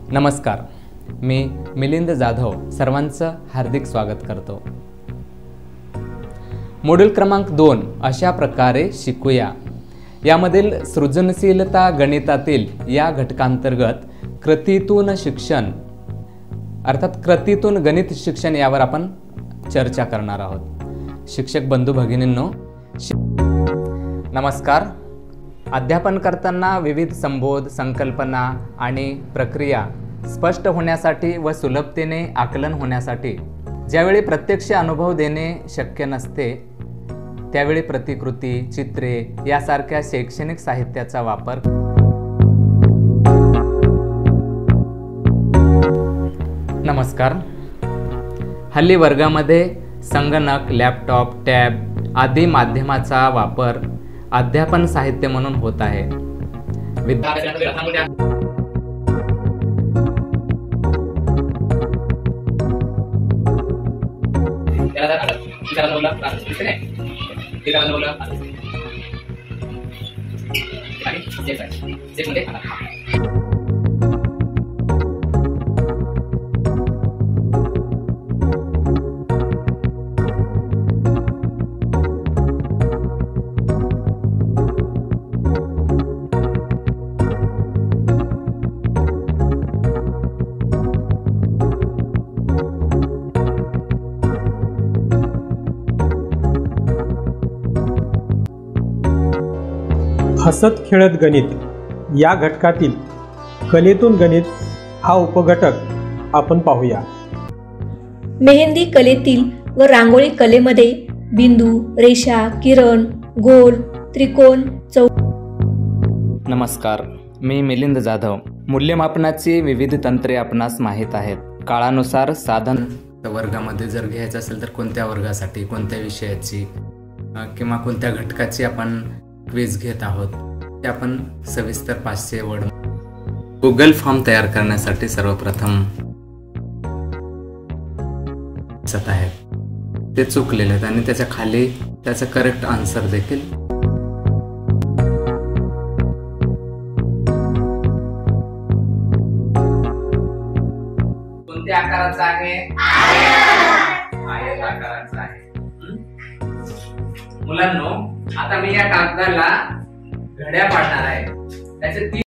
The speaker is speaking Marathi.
नमस्कार, मी मिलिंद जाधव सर्वांचं हार्दिक स्वागत करतो। मॉड्यूल क्रमांक 2 अशा प्रकारे शिकूया यामधील सृजनशीलता गणितातील या घटकांतर्गत कृतीतून शिक्षण अर्थात कृतीतून गणित शिक्षण यावर आपण चर्चा करणार आहोत। शिक्षक बंधू भगिनींनो नमस्कार। अध्यापन करताना विविध संबोध, संकल्पना आणि प्रक्रिया स्पष्ट होण्यासाठी व सुलभतेने आकलन होण्यासाठी ज्यावेळी प्रत्यक्ष अनुभव देणे शक्य नसते त्यावेळी प्रतिकृती, चित्रे यासारख्या शैक्षणिक साहित्याचा वापर नमस्कार। हल्ली वर्गामध्ये संगणक, लॅपटॉप, टॅब आदी माध्यमाचा वापर अध्यापन साहित्य म्हणून होत आहे। हसत खेळत गणित या घटकातील कलेतून गणित हा उपघटक आपण पाहूया। मेहंदी कलेतील व रांगोळी कलेमध्ये बिंदू, रेषा, किरण, गोल, त्रिकोण, नमस्कार, मी मिलिंद जाधव। मूल्यमापनाची विविध तंत्रे आपणास माहीत आहेत। काळानुसार साधन वर्गामध्ये जर घ्यायचं असेल तर कोणत्या वर्गासाठी, कोणत्या विषयाची किंवा कोणत्या घटकाची आपण क्विज घेत आहोत ते आपण सविस्तर 500 वर्ड गुगल फॉर्म तयार करण्यासाठी सर्वप्रथम आहेत ते चुकलेले आहेत आणि त्याच्या खाली त्याचा करेक्ट आन्सर देखील कोणत्या आकाराचा आहे? आयत आकाराचा आहे। मुलांनो, आता मी या कागदाला घड्या पाडणार आहे। त्याचे